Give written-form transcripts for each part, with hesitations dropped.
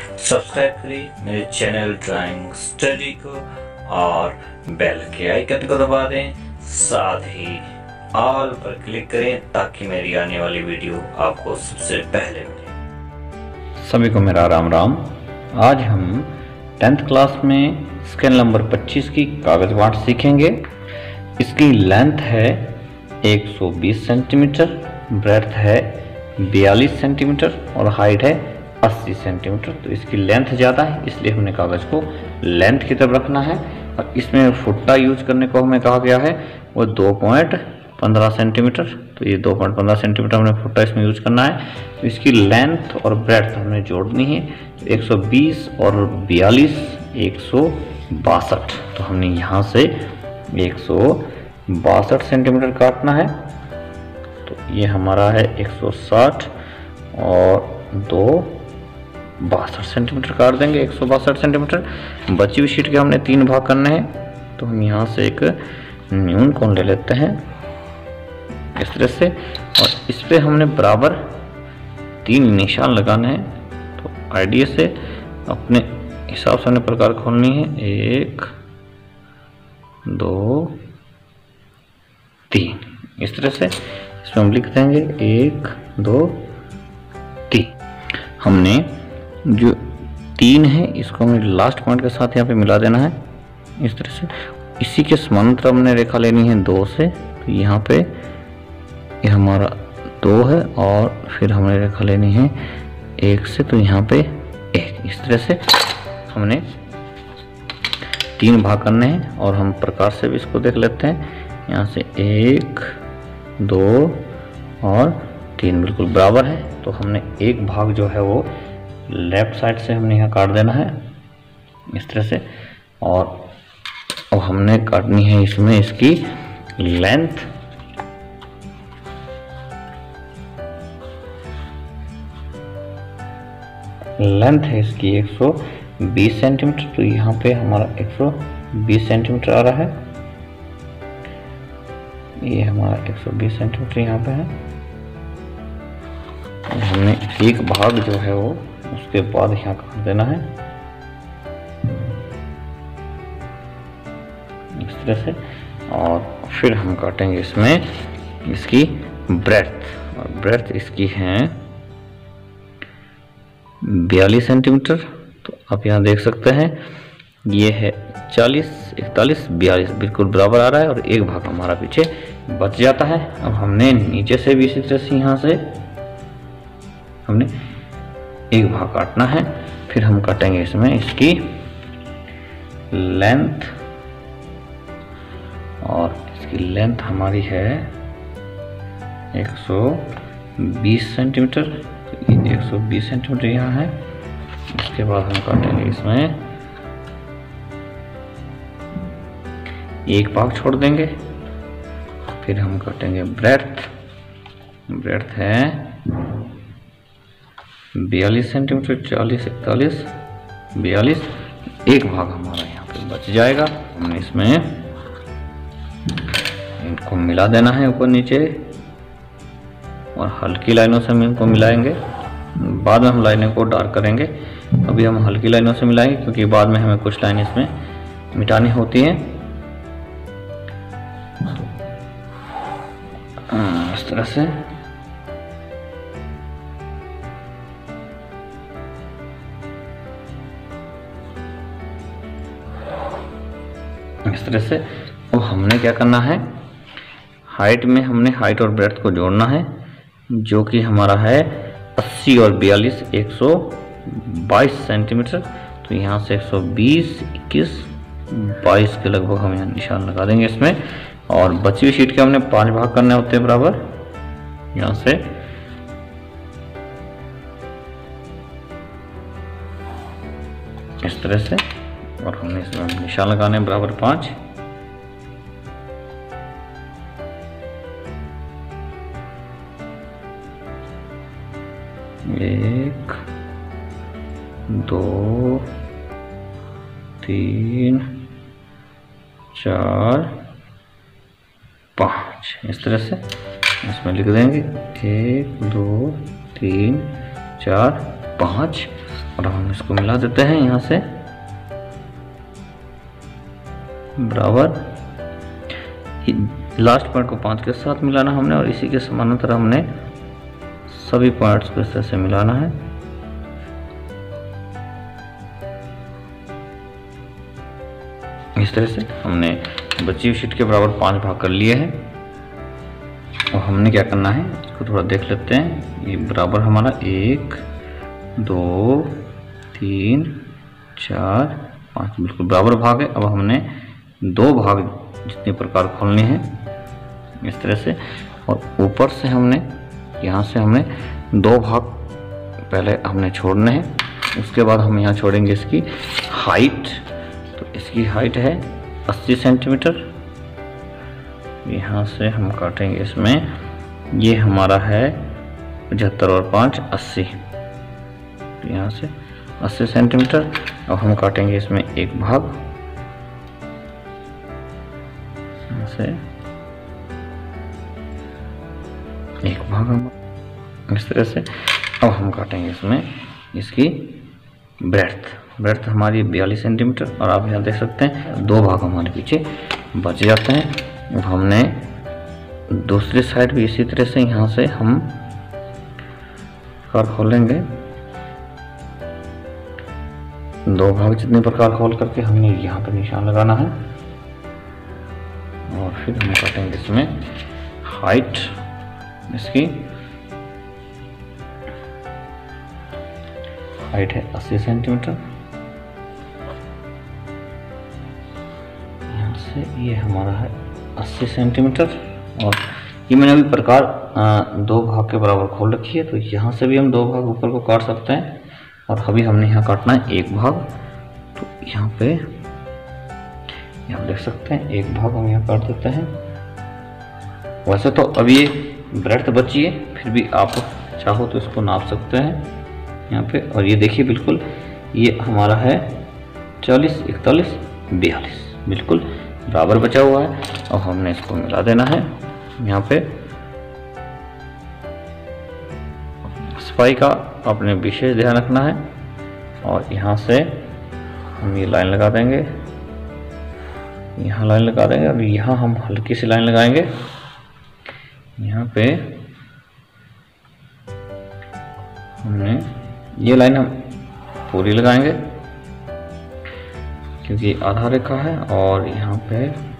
Subscribe करें मेरे channel drawing study को और बेल के आइकन को दबा दें, साथ ही ऑल पर क्लिक करें ताकि मेरी आने वाली वीडियो आपको सबसे पहले मिले। सभी को मेरा राम राम। आज हम 10th क्लास में स्केल नंबर 25 की कागज बाँट सीखेंगे। इसकी लेंथ है 120 सेंटीमीटर, ब्रेड्थ है 42 सेंटीमीटर और हाइट है 80 सेंटीमीटर। तो इसकी लेंथ ज़्यादा है, इसलिए हमने कागज़ को लेंथ की तरफ रखना है। और इसमें फुट्टा यूज करने को हमें कहा गया है वो 2.15 सेंटीमीटर। तो ये 2.15 सेंटीमीटर हमने फुट्टा इसमें यूज करना है। तो इसकी लेंथ और ब्रेड्थ हमने जोड़नी है। तो 120 और 42 162। तो हमने यहाँ से 162 सेंटीमीटर काटना है। तो ये हमारा है 160 और 62 सेंटीमीटर काट देंगे। 162 सेंटीमीटर। बची हुई शीट के हमने 3 भाग करने हैं। तो हम यहाँ से एक न्यून कोण ले लेते हैं इस तरह से, और इस पे हमने बराबर 3 निशान लगाने हैं। तो आइडिया से अपने हिसाब से हमने प्रकार खोलनी है। 1 2 3 इस तरह से इसमें हम लिख देंगे 1 2 3। हमने जो 3 है इसको हमें लास्ट पॉइंट के साथ यहाँ पे मिला देना है इस तरह से। इसी के समांतर हमने रेखा लेनी है 2 से। तो यहाँ पे ये हमारा 2 है और फिर हमने रेखा लेनी है 1 से। तो यहाँ पे 1 इस तरह से हमने 3 भाग करने हैं। और हम प्रकार से भी इसको देख लेते हैं। यहाँ से 1 2 और 3 बिल्कुल बराबर है। तो हमने एक भाग जो है वो लेफ्ट साइड से हमने यहाँ काट देना है इस तरह से। और अब हमने काटनी है इसमें इसकी लेंथ। लेंथ है इसकी 120 सेंटीमीटर। तो यहाँ पे हमारा 120 सेंटीमीटर आ रहा है। ये हमारा 120 सेंटीमीटर यहाँ पे है। हमने एक भाग जो है वो उसके बाद यहाँ काट देना है इस तरह से। और फिर हम काटेंगे इसमें इसकी ब्रेड्थ। और ब्रेड्थ इसकी है 42 सेंटीमीटर। तो आप यहाँ देख सकते हैं ये है 40 41 42 बिल्कुल बराबर आ रहा है। और एक भाग हमारा पीछे बच जाता है। अब हमने नीचे से भी इसी तरह से यहाँ से हमने एक भाग काटना है। फिर हम काटेंगे इसमें इसकी लेंथ। और इसकी लेंथ हमारी है 120 सेंटीमीटर। तो 120 सेंटीमीटर यहाँ है। उसके बाद हम काटेंगे इसमें एक भाग छोड़ देंगे। फिर हम काटेंगे ब्रेड्थ। ब्रेड्थ है 42 सेंटीमीटर, 40 41 42। एक भाग हमारा यहाँ पे बच जाएगा। हमने इसमें इनको मिला देना है ऊपर नीचे, और हल्की लाइनों से हम इनको मिलाएंगे। बाद में हम लाइनों को डार्क करेंगे। अभी हम हल्की लाइनों से मिलाएंगे क्योंकि बाद में हमें कुछ लाइन इसमें मिटानी होती हैं इस तरह से। इस तरह से अब हमने क्या करना है, हाइट में हमने हाइट और ब्रेड्थ को जोड़ना है, जो कि हमारा है 80 और 42 122 सेंटीमीटर। तो यहाँ से 120 21 22 के लगभग हम यहाँ निशान लगा देंगे इसमें। और बची हुई शीट के हमने 5 भाग करने होते हैं बराबर यहाँ से। इस तरह से। और हमने इसमें निशान लगाने बराबर 5। एक 2 3 4 5 इस तरह से इसमें लिख देंगे 1 2 3 4 5। और हम इसको मिला देते हैं यहाँ से बराबर। लास्ट पॉइंट को 5 के साथ मिलाना हमने और इसी के समानांतर हमने सभी पॉइंट्स को इस तरह से मिलाना है। इस तरह से हमने बची हुई शीट के बराबर 5 भाग कर लिए हैं और हमने क्या करना है इसको थोड़ा देख लेते हैं। ये बराबर हमारा 1 2 3 4 5 बिल्कुल बराबर भाग है। अब हमने 2 भाग जितने प्रकार खोलने हैं इस तरह से, और ऊपर से हमने यहाँ से हमने 2 भाग पहले हमने छोड़ने हैं। उसके बाद हम यहाँ छोड़ेंगे इसकी हाइट। तो इसकी हाइट है 80 सेंटीमीटर। यहाँ से हम काटेंगे इसमें, ये हमारा है 75 और 5 80। तो यहाँ से 80 सेंटीमीटर। अब हम काटेंगे इसमें एक भाग से, एक भाग हम इस तरह से। अब हम काटेंगे इसमें इसकी ब्रेड्थ हमारी 42 सेंटीमीटर और आप यहाँ देख सकते हैं 2 भाग हमारे पीछे बच जाते हैं। अब हमने दूसरी साइड भी इसी तरह से यहाँ से हम प्रकार खोलेंगे। 2 भाग जितने प्रकार खोल करके हमने यहाँ पर निशान लगाना है और फिर हम काटेंगे इसमें हाइट। इसकी हाइट है 80 सेंटीमीटर। यहाँ से ये हमारा है 80 सेंटीमीटर और ये मैंने अभी प्रकार 2 भाग के बराबर खोल रखी है। तो यहाँ से भी हम 2 भाग ऊपर को काट सकते हैं और अभी हमने यहाँ काटना है 1 भाग। तो यहाँ पे आप देख सकते हैं 1 भाग हम यहाँ काट देते हैं। वैसे तो अभी ये ब्रेड्थ बची है, फिर भी आप चाहो तो इसको नाप सकते हैं यहाँ पे। और ये देखिए बिल्कुल ये हमारा है 40 41 42 बिल्कुल बराबर बचा हुआ है। और हमने इसको मिला देना है। यहाँ पे सफाई का अपने विशेष ध्यान रखना है और यहाँ से हम ये लाइन लगा देंगे, यहाँ लाइन लगा देंगे। अब यहाँ हम हल्की सी लाइन लगाएंगे। यहाँ पे हमने ये लाइन हम पूरी लगाएंगे क्योंकि आधा रेखा है और यहाँ पे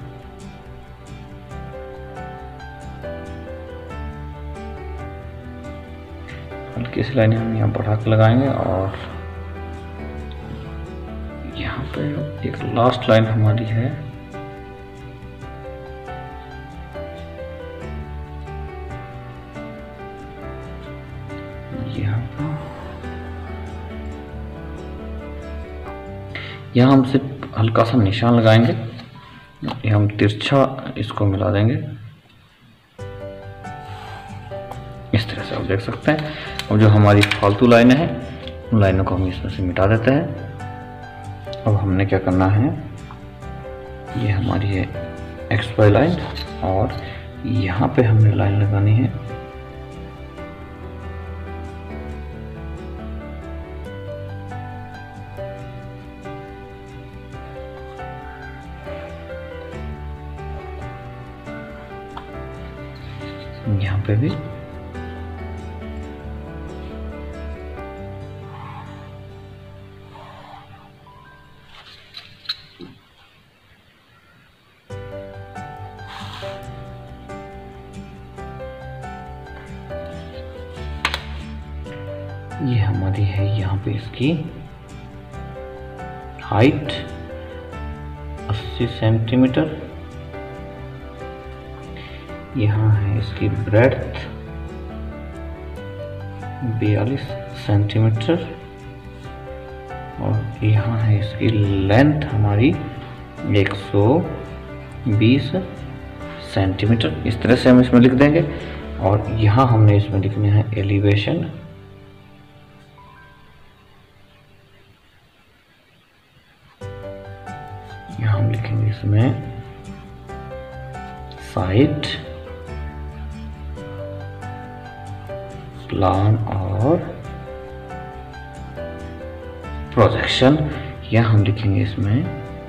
हल्की सी लाइन हम यहाँ बढ़ा के लगाएंगे और यहाँ पे एक लास्ट लाइन हमारी है। यहाँ हम सिर्फ हल्का सा निशान लगाएंगे, यहाँ हम तिरछा इसको मिला देंगे इस तरह से। आप देख सकते हैं अब जो हमारी फालतू लाइनें हैं उन लाइनों को हम इसमें से मिटा देते हैं। अब हमने क्या करना है, ये हमारी है XY लाइन और यहाँ पे हमने लाइन लगानी है यहाँ पे भी। ये हमारी है यहाँ पे इसकी हाइट 80 सेंटीमीटर। यहाँ है इसकी ब्रेड्थ 42 सेंटीमीटर और यहाँ है इसकी लेंथ हमारी 120 सेंटीमीटर। इस तरह से हम इसमें लिख देंगे और यहाँ हमने इसमें लिखने हैं एलिवेशन। यहाँ हम लिखेंगे इसमें साइट, प्लान और प्रोजेक्शन, या हम लिखेंगे इसमें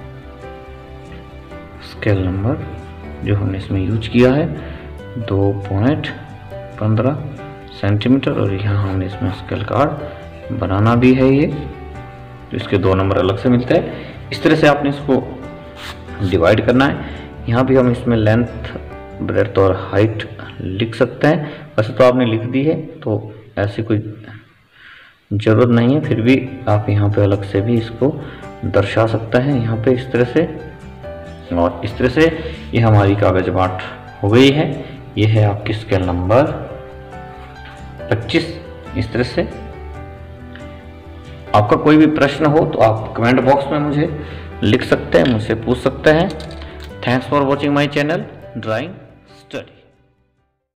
स्केल नंबर जो हमने इसमें यूज किया है 2.15 सेंटीमीटर, और यहाँ हमने इसमें स्केल कार्ड बनाना भी है ये, तो इसके 2 नंबर अलग से मिलते हैं। इस तरह से आपने इसको डिवाइड करना है। यहाँ भी हम इसमें लेंथ, ब्रेड्थ और हाइट लिख सकते हैं, वैसे तो आपने लिख दी है तो ऐसी कोई ज़रूरत नहीं है, फिर भी आप यहाँ पे अलग से भी इसको दर्शा सकते हैं यहाँ पे इस तरह से। और इस तरह से ये हमारी कागज बाँट हो गई है। ये है आपकी स्केल नंबर 25। इस तरह से आपका कोई भी प्रश्न हो तो आप कमेंट बॉक्स में मुझे लिख सकते हैं, मुझसे पूछ सकते हैं। Thanks for watching my channel drawing study.